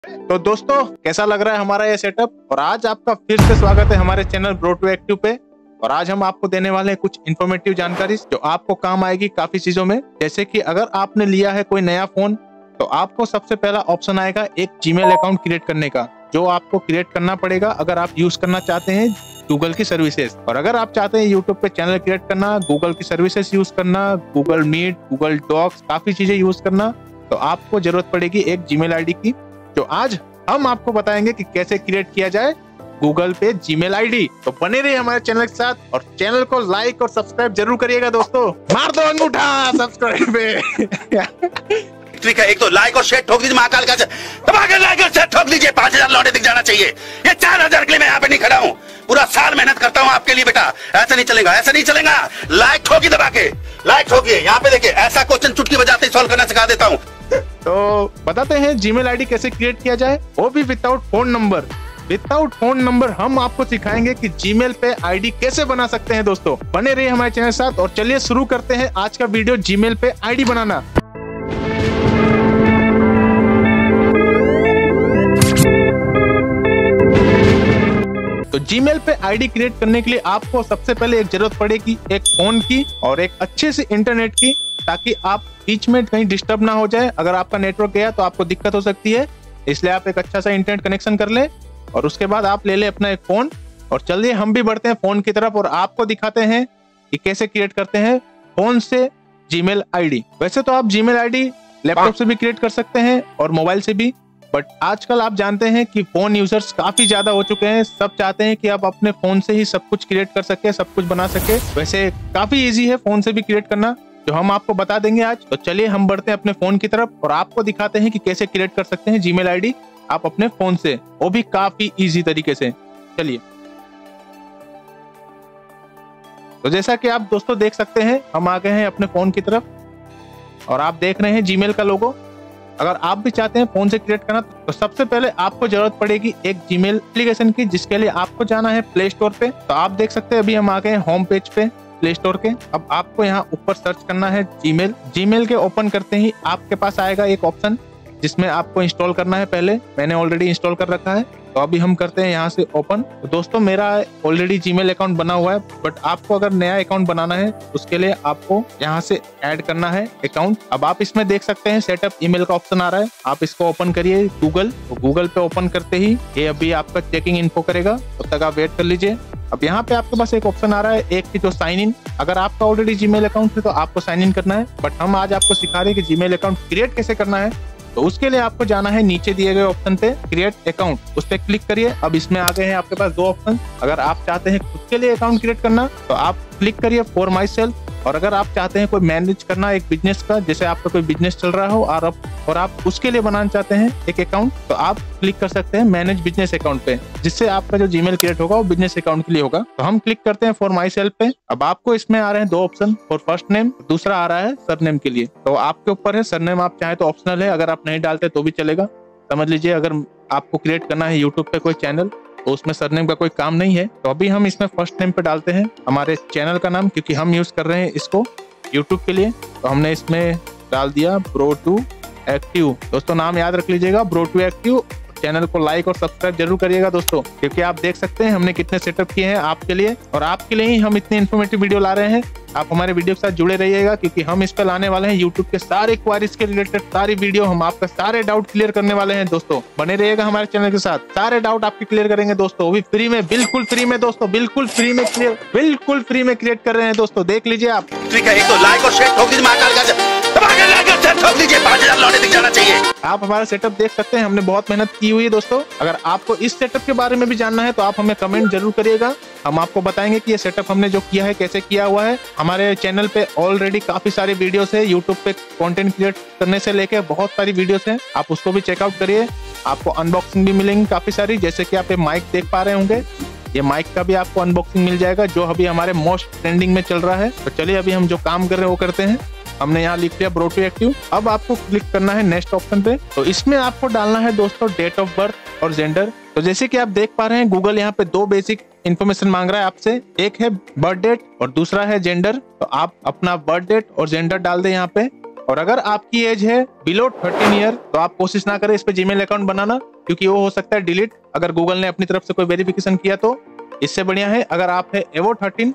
तो दोस्तों कैसा लग रहा है हमारा ये सेटअप। और आज आपका फिर से स्वागत है हमारे चैनल ब्रो टू एक्टिव पे। और आज हम आपको देने वाले हैं कुछ इन्फॉर्मेटिव जानकारी जो आपको काम आएगी काफी चीजों में। जैसे कि अगर आपने लिया है कोई नया फोन तो आपको सबसे पहला ऑप्शन आएगा एक जीमेल अकाउंट क्रिएट करने का, जो आपको क्रिएट करना पड़ेगा अगर आप यूज करना चाहते हैं गूगल की सर्विसेज। और अगर आप चाहते हैं यूट्यूब पे चैनल क्रिएट करना, गूगल की सर्विसेज यूज करना, गूगल मीट, गूगल डॉक्स, काफी चीजें यूज करना, तो आपको जरूरत पड़ेगी एक जीमेल आईडी की, जो आज हम आपको बताएंगे कि कैसे क्रिएट किया जाए गूगल पे जीमेल आईडी। तो बने रहिए हमारे चैनल के साथ और चैनल को लाइक और सब्सक्राइब जरूर करिएगा दोस्तों। मार दो अंगूठा सब्सक्राइब पे। ट्रिक है, एक तो लाइक और शेयर ठोक दीजिए, महाकाल का दबा के लाइक और शेयर ठोक दीजिए। 5000 लौटे दिख जाना चाहिए। ये 4000 के लिए मैं यहाँ पे नहीं खड़ा हूँ, पूरा साल मेहनत करता हूँ आपके लिए बेटा। ऐसा नहीं चलेगा, ऐसा नहीं चलेगा। लाइक ठोकी दबा के, लाइक ठोकिए। यहाँ पे देखिए, ऐसा क्वेश्चन चुटकी बजाते ही सॉल्व करना सिखा देता हूँ। तो बताते हैं जीमेल आईडी कैसे क्रिएट किया जाए, वो भी without phone number. Without phone number हम आपको सिखाएंगे कि जीमेल पे आईडी कैसे बना सकते हैं। दोस्तों बने रहिए हमारे चैनल के साथ और चलिए शुरू करते हैं आज का वीडियो जीमेल पे आईडी बनाना। तो जीमेल पे आईडी क्रिएट करने के लिए आपको सबसे पहले एक जरूरत पड़ेगी एक फोन की और एक अच्छे से इंटरनेट की, ताकि आप बीच में कहीं डिस्टर्ब ना हो जाए। अगर आपका नेटवर्क गया तो आपको दिक्कत हो सकती है, इसलिए आप एक अच्छा सा इंटरनेट कनेक्शन कर ले और उसके बाद आप ले ले अपना एक फोन। और चलिए हम भी बढ़ते हैं फोन की तरफ और आपको दिखाते हैं कि कैसे क्रिएट करते हैं फोन से जीमेल आईडी। वैसे तो आप जीमेल आईडी लैपटॉप से भी क्रिएट कर सकते हैं और मोबाइल से भी, बट आजकल आप जानते हैं कि फोन यूजर्स काफी ज्यादा हो चुके हैं। सब चाहते हैं कि आप अपने फोन से ही सब कुछ क्रिएट कर सके, सब कुछ बना सके। वैसे काफी इजी है फोन से भी क्रिएट करना, जो हम आपको बता देंगे आज। तो चलिए हम बढ़ते हैं अपने फोन की तरफ और आपको दिखाते हैं कि कैसे क्रिएट कर सकते हैं जीमेल आईडी आप अपने फोन से, वो भी काफी इजी तरीके से। चलिए, तो जैसा कि आप दोस्तों देख सकते हैं हम आ गए हैं अपने फोन की तरफ और आप देख रहे हैं जीमेल का लोगो। अगर आप भी चाहते हैं फोन से क्रिएट करना तो सबसे पहले आपको जरूरत पड़ेगी एक जीमेल एप्लीकेशन की, जिसके लिए आपको जाना है प्ले स्टोर पे। तो आप देख सकते हैं अभी हम आ गए हैं होम पेज पे प्ले स्टोर के। अब आपको यहाँ ऊपर सर्च करना है जीमेल। जीमेल के ओपन करते ही आपके पास आएगा एक ऑप्शन जिसमें आपको इंस्टॉल करना है। पहले मैंने ऑलरेडी इंस्टॉल कर रखा है, तो अभी हम करते हैं यहाँ से ओपन। तो दोस्तों मेरा ऑलरेडी जीमेल अकाउंट बना हुआ है, बट आपको अगर नया अकाउंट बनाना है उसके लिए आपको यहाँ से ऐड करना है अकाउंट। अब आप इसमें देख सकते हैं सेटअप ईमेल का ऑप्शन आ रहा है, आप इसको ओपन करिए गूगल। तो गूगल पे ओपन करते ही ये अभी आपका चेकिंग इन्फो करेगा, तब तक आप वेट कर लीजिए। अब यहाँ पे आपके पास एक ऑप्शन आ रहा है एक की, जो साइन इन। अगर आपका ऑलरेडी जीमेल अकाउंट है तो आपको साइन इन करना है, बट हम आज आपको सिखा रहे हैं कि जीमेल अकाउंट क्रिएट कैसे करना है। तो उसके लिए आपको जाना है नीचे दिए गए ऑप्शन पे क्रिएट अकाउंट, उस पर क्लिक करिए। अब इसमें आ गए हैं आपके पास दो ऑप्शन। अगर आप चाहते हैं खुद के लिए अकाउंट क्रिएट करना तो आप क्लिक करिए फॉर माई सेल्फ। और अगर आप चाहते हैं कोई मैनेज करना एक बिजनेस का, जैसे आपका कोई बिजनेस चल रहा हो और आप उसके लिए बनाना चाहते हैं एक अकाउंट, तो आप क्लिक कर सकते हैं मैनेज बिजनेस अकाउंट पे, जिससे आपका जो जीमेल क्रिएट होगा वो बिजनेस अकाउंट के लिए होगा। तो हम क्लिक करते हैं फॉर माई सेल्फ पे। अब आपको इसमें आ रहे हैं दो ऑप्शन, फॉर फर्स्ट नेम, दूसरा आ रहा है सरनेम के लिए। तो आपके ऊपर है, सरनेम आप चाहे तो ऑप्शनल है, अगर आप नहीं डालते तो भी चलेगा। समझ लीजिए अगर आपको क्रिएट करना है यूट्यूब पे कोई चैनल तो उसमें सरनेम का कोई काम नहीं है। तो अभी हम इसमें फर्स्ट नेम पे डालते हैं हमारे चैनल का नाम, क्योंकि हम यूज कर रहे हैं इसको यूट्यूब के लिए। तो हमने इसमें डाल दिया ब्रो टू एक्टिव। दोस्तों नाम याद रख लीजिएगा, ब्रो टू एक्टिव। चैनल को लाइक और सब्सक्राइब जरूर करिएगा दोस्तों, क्योंकि आप देख सकते हैं हमने कितने सेटअप किए हैं आपके लिए, और आपके लिए ही हम इतने इन्फॉर्मेटिव वीडियो ला रहे हैं। आप हमारे वीडियो के साथ जुड़े रहिएगा, क्योंकि हम इस पर लाने वाले हैं यूट्यूब के सारे क्वारीज के रिलेटेड सारी वीडियो। हम आपका सारे डाउट क्लियर करने वाले हैं दोस्तों, बने रहिएगा हमारे चैनल के साथ। सारे डाउट आपके क्लियर करेंगे दोस्तों, वो भी फ्री में, बिल्कुल फ्री में दोस्तों, बिल्कुल फ्री में क्लियर, बिल्कुल फ्री में क्रिएट कर रहे हैं दोस्तों। देख लीजिए आप। ट्रिक है, एक तो लाइक और शेयर ठोक दीजिए, महाकाल का दबा के लाइक और शेयर ठोक दीजिए। 5000 लौटे दिख जाना चाहिए। आप हमारा सेटअप देख सकते हैं, हमने बहुत मेहनत की हुई है दोस्तों। अगर आपको इस सेटअप के बारे में भी जानना है तो आप हमें कमेंट जरूर करिएगा, हम आपको बताएंगे कि ये सेटअप हमने जो किया है कैसे किया हुआ है। हमारे चैनल पे ऑलरेडी काफी सारी वीडियोस है, यूट्यूब पे कंटेंट क्रिएट करने से लेकर बहुत सारी वीडियोस हैं, आप उसको भी चेकआउट करिए। आपको अनबॉक्सिंग भी मिलेंगी काफी सारी, जैसे कि आप ये माइक देख पा रहे होंगे, ये माइक का भी आपको अनबॉक्सिंग मिल जाएगा, जो अभी हमारे मोस्ट ट्रेंडिंग में चल रहा है। तो चलिए अभी हम जो काम कर रहे हैं वो करते हैं। हमने यहाँ लिख लिया ब्रो टू एक्टिव। अब आपको क्लिक करना है नेक्स्ट ऑप्शन पे। तो इसमें आपको डालना है दोस्तों डेट ऑफ बर्थ और जेंडर। तो जैसे कि आप देख पा रहे हैं गूगल यहाँ पे दो बेसिक इन्फॉर्मेशन मांग रहा है आपसे, एक है बर्थ डेट और दूसरा है जेंडर। तो आप अपना बर्थ डेट और जेंडर डाल दें यहाँ पे। और अगर आपकी एज है बिलो 13 ईयर तो आप कोशिश ना करें इस पे जीमेल अकाउंट बनाना, क्योंकि वो हो सकता है डिलीट, अगर गूगल ने अपनी तरफ से कोई वेरिफिकेशन किया तो। इससे बढ़िया है अगर आप है एवो 13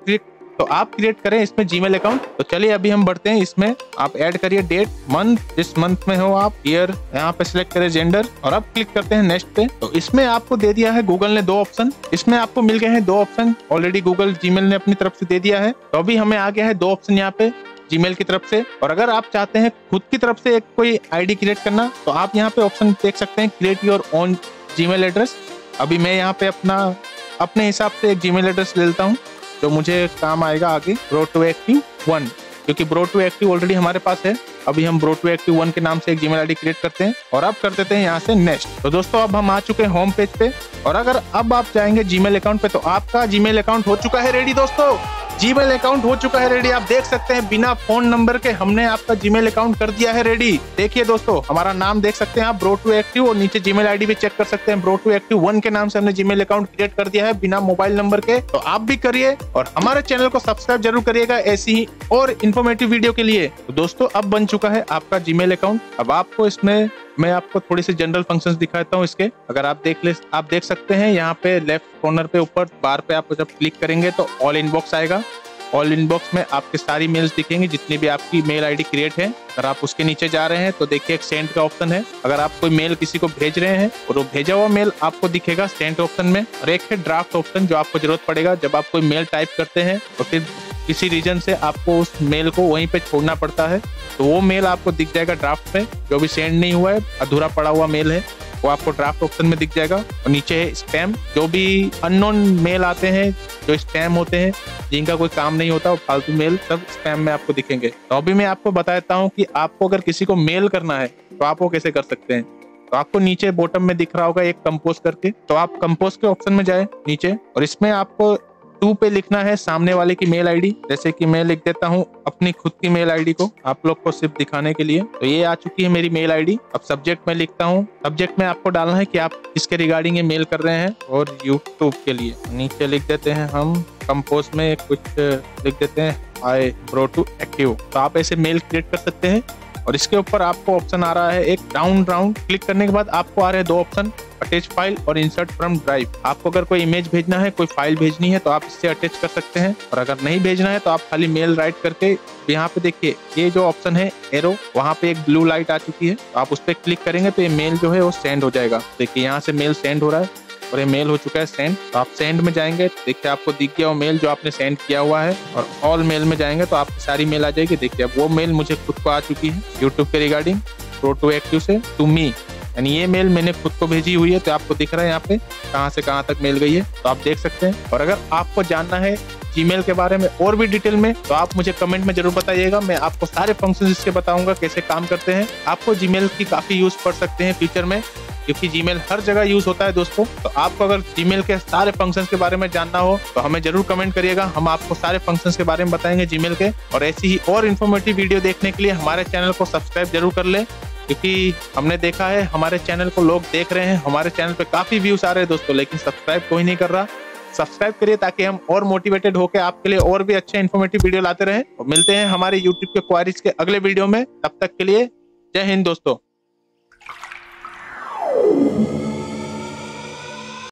तो आप क्रिएट करें इसमें जीमेल अकाउंट। तो चलिए अभी हम बढ़ते हैं इसमें। आप ऐड करिए डेट, मंथ, जिस मंथ में हो आप, ईयर यहाँ पे सिलेक्ट करें, जेंडर, और अब क्लिक करते हैं नेक्स्ट पे। तो इसमें आपको दे दिया है गूगल ने 2 ऑप्शन, इसमें आपको मिल गए हैं 2 ऑप्शन ऑलरेडी गूगल जीमेल ने अपनी तरफ से दे दिया है। तो अभी हमें आ गया है 2 ऑप्शन यहाँ पे जीमेल की तरफ से। और अगर आप चाहते हैं खुद की तरफ से एक कोई आईडी क्रिएट करना तो आप यहाँ पे ऑप्शन देख सकते हैं, create your own Gmail address. अभी मैं यहाँ पे अपने हिसाब से एक जीमेल एड्रेस ले लेता हूँ जो मुझे काम आएगा आगे, Bro2Active1, क्योंकि Bro2Active ऑलरेडी हमारे पास है। अभी हम Bro2Active1 के नाम से एक जीमेल आईडी क्रिएट करते हैं और अब कर देते हैं यहाँ से नेक्स्ट। तो दोस्तों अब हम आ चुके हैं होम पेज पे, और अगर अब आप जाएंगे जीमेल अकाउंट पे तो आपका जीमेल अकाउंट हो चुका है रेडी। दोस्तों जीमेल अकाउंट हो चुका है रेडी, आप देख सकते हैं बिना फोन नंबर के हमने आपका जीमेल अकाउंट कर दिया है रेडी। देखिए दोस्तों हमारा नाम देख सकते हैं आप, Bro2Active, और नीचे जीमेल आईडी भी चेक कर सकते हैं, Bro2Active1 के नाम से हमने जीमेल अकाउंट क्रिएट कर दिया है बिना मोबाइल नंबर के। तो आप भी करिए और हमारे चैनल को सब्सक्राइब जरूर करिएगा ऐसी ही और इन्फॉर्मेटिव वीडियो के लिए। तो दोस्तों अब बन चुका है आपका जीमेल अकाउंट। अब आपको इसमें मैं आपको थोड़ी सी जनरल फंक्शंस दिखाता हूँ इसके। अगर आप देख सकते हैं यहाँ पे लेफ्ट कॉर्नर पे ऊपर बार पे आप जब क्लिक करेंगे तो ऑल इनबॉक्स आएगा। ऑल इनबॉक्स में आपके सारी मेल्स दिखेंगी जितनी भी आपकी मेल आईडी क्रिएट है। अगर आप उसके नीचे जा रहे हैं तो देखिए एक सेंड का ऑप्शन है, अगर आप कोई मेल किसी को भेज रहे हैं और वो भेजा हुआ मेल आपको दिखेगा सेंड ऑप्शन में। और एक है ड्राफ्ट ऑप्शन जो आपको जरूरत पड़ेगा जब आप कोई मेल टाइप करते हैं तो फिर किसी रीजन से आपको उस मेल को वहीं पे छोड़ना पड़ता है, तो वो मेल आपको दिख जाएगा ड्राफ्ट में। जो भी सेंड नहीं हुआ है, अधूरा पड़ा हुआ मेल है, वो आपको ड्राफ्ट ऑप्शन में दिख जाएगा। और नीचे है स्पैम, जो भी अननोन मेल आते हैं जो स्पैम होते हैं, जिनका कोई काम नहीं होता, वो फालतू मेल सब स्पैम में आपको दिखेंगे। तो अभी मैं आपको बता देता हूँ कि आपको अगर किसी को मेल करना है तो आप वो कैसे कर सकते हैं। तो आपको नीचे बॉटम में दिख रहा होगा एक कंपोज करके, तो आप कंपोज के ऑप्शन में जाए नीचे, और इसमें आपको 2 पे लिखना है सामने वाले की मेल आईडी। जैसे कि मैं लिख देता हूँ अपनी खुद की मेल आईडी को आप लोग को सिर्फ दिखाने के लिए। तो ये आ चुकी है मेरी मेल आईडी। अब सब्जेक्ट में लिखता हूँ, सब्जेक्ट में आपको डालना है कि आप किसके रिगार्डिंग ये मेल कर रहे हैं, और यूट्यूब के लिए। नीचे लिख देते हैं हम कंपोज में कुछ लिख देते हैं, हाय Bro2Active। तो आप ऐसे मेल क्रिएट कर सकते हैं। और इसके ऊपर आपको ऑप्शन आ रहा है एक राउंड, क्लिक करने के बाद आपको आ रहे हैं 2 ऑप्शन, अटैच फाइल और इंसर्ट फ्रॉम ड्राइव। आपको अगर कोई इमेज भेजना है, कोई फाइल भेजनी है तो आप इससे अटैच कर सकते हैं, और अगर नहीं भेजना है तो आप खाली मेल राइट करके यहाँ पे देखिए ये जो ऑप्शन है एरो, वहाँ पे एक ब्लू लाइट आ चुकी है, तो आप उस पर क्लिक करेंगे तो ये मेल जो है वो सेंड हो जाएगा। देखिए यहाँ से मेल सेंड हो रहा है और ये मेल हो चुका है सेंड। तो आप सेंड में जाएंगे, देखिए आपको दिख गया वो मेल जो आपने सेंड किया हुआ है, और ऑल मेल में जाएंगे तो आपकी सारी मेल आ जाएगी। देखिए अब वो मेल मुझे खुद को आ चुकी है यूट्यूब के रिगार्डिंग Bro2Active से टू मी, यानी ये मेल मैंने खुद को भेजी हुई है। तो आपको दिख रहा है यहाँ पे कहाँ से कहाँ तक मेल गई है, तो आप देख सकते हैं। और अगर आपको जानना है जीमेल के बारे में और भी डिटेल में तो आप मुझे कमेंट में जरूर बताइएगा, मैं आपको सारे फंक्शंस इसके बताऊंगा कैसे काम करते हैं। आपको जीमेल की काफी यूज पड़ सकते हैं फ्यूचर में, क्योंकि जीमेल हर जगह यूज होता है दोस्तों। तो आपको अगर जीमेल के सारे फंक्शंस के बारे में जानना हो तो हमें जरूर कमेंट करिएगा, हम आपको सारे फंक्शंस के बारे में बताएंगे जीमेल के। और ऐसी ही और इन्फॉर्मेटिव वीडियो देखने के लिए हमारे चैनल को सब्सक्राइब जरूर कर ले, क्योंकि हमने देखा है हमारे चैनल को लोग देख रहे हैं, हमारे चैनल पे काफी व्यूज आ रहे हैं दोस्तों, लेकिन सब्सक्राइब कोई नहीं कर रहा। सब्सक्राइब करिए ताकि हम और मोटिवेटेड होकर आपके लिए और भी अच्छे इन्फॉर्मेटिव वीडियो लाते रहें। और मिलते हैं हमारे यूट्यूब के क्वारीज के अगले वीडियो में, तब तक के लिए जय हिंद दोस्तों।